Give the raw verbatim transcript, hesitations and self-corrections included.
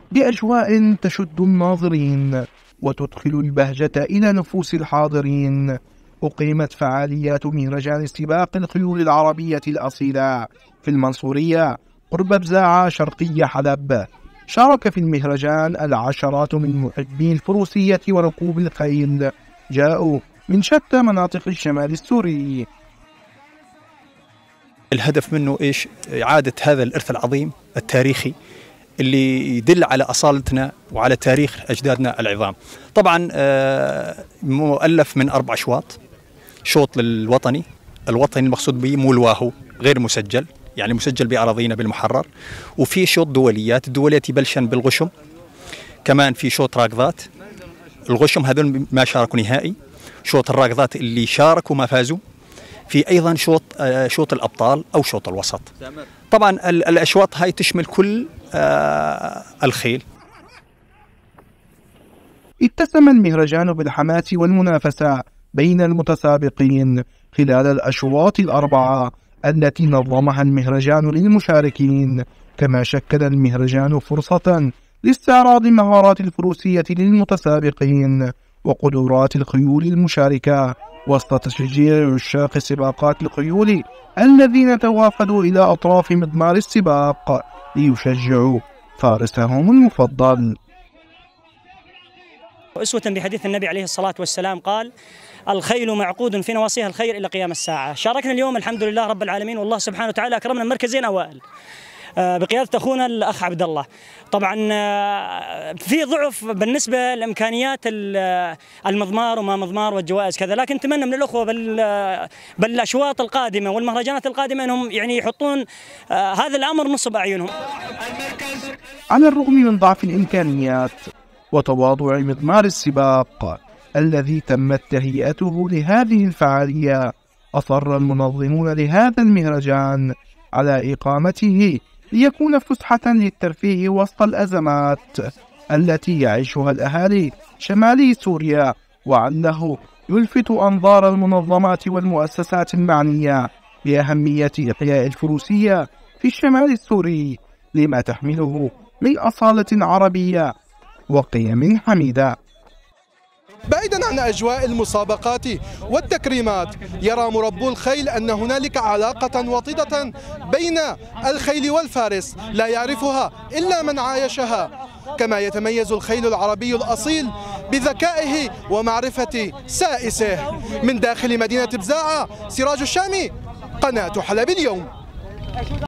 بأجواء تشد الناظرين وتدخل البهجة إلى نفوس الحاضرين. أقيمت فعاليات مهرجان سباق الخيول العربية الأصيلة في المنصورية قرب بزاعة شرقي حلب. شارك في المهرجان العشرات من محبي الفروسية وركوب الخيل، جاءوا من شتى مناطق الشمال السوري. الهدف منه إيش؟ إعادة هذا الإرث العظيم التاريخي اللي يدل على أصالتنا وعلى تاريخ أجدادنا العظام. طبعا مؤلف من أربع أشواط، شوط للوطني، الوطني المقصود به مو الواهو غير مسجل، يعني مسجل بأراضينا بالمحرر، وفي شوط دوليات، الدوليات يبلشن بالغشم، كمان في شوط راكضات، الغشم هذول ما شاركوا نهائي، شوط الراكضات اللي شاركوا ما فازوا، في أيضا شوط شوط الأبطال أو شوط الوسط. طبعا الأشواط هاي تشمل كل الخيل. اتسم المهرجان بالحماس والمنافسة بين المتسابقين خلال الأشواط الأربعة التي نظمها المهرجان للمشاركين، كما شكل المهرجان فرصة لاستعراض مهارات الفروسية للمتسابقين وقدرات الخيول المشاركة وسط تشجيع عشاق سباقات الخيول الذين توافدوا إلى أطراف مضمار السباق ليشجعوا فارسهم المفضل. أسوة بحديث النبي عليه الصلاة والسلام قال: الخيل معقود في نواصيها الخير إلى قيام الساعة. شاركنا اليوم الحمد لله رب العالمين، والله سبحانه وتعالى أكرمنا مركزين أوائل بقيادة أخونا الأخ عبد الله. طبعا في ضعف بالنسبة لإمكانيات المضمار وما مضمار والجوائز كذا، لكن نتمنى من الأخوة بالأشواط القادمة والمهرجانات القادمة أنهم يعني يحطون هذا الأمر نصب أعينهم. على الرغم من ضعف الإمكانيات وتواضع مضمار السباق الذي تمت تهيئته لهذه الفعالية، أصر المنظمون لهذا المهرجان على إقامته ليكون فسحة للترفيه وسط الأزمات التي يعيشها الأهالي شمالي سوريا، وعله يلفت أنظار المنظمات والمؤسسات المعنية بأهمية إحياء الفروسية في الشمال السوري لما تحمله من أصالة عربية وقيم حميدة. بعيدا عن أجواء المسابقات والتكريمات، يرى مربو الخيل أن هنالك علاقة وطيدة بين الخيل والفارس لا يعرفها إلا من عايشها، كما يتميز الخيل العربي الأصيل بذكائه ومعرفة سائسه. من داخل مدينة بزاعة، سراج الشامي، قناة حلب اليوم.